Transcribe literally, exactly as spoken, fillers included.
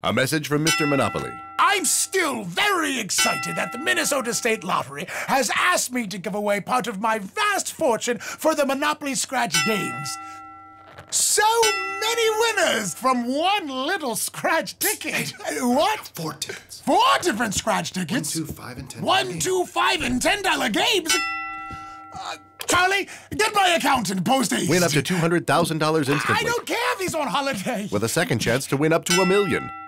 A message from Mister Monopoly. I'm still very excited that the Minnesota State Lottery has asked me to give away part of my vast fortune for the Monopoly Scratch Games. So many winners from one little scratch ticket. What? Four tickets. Four different scratch tickets? One, two, five, and ten. One, two, five, and ten dollar games? Uh, Charlie, get my accountant post haste. Win up to two hundred thousand dollars instantly. I don't care if he's on holiday. With a second chance to win up to a million.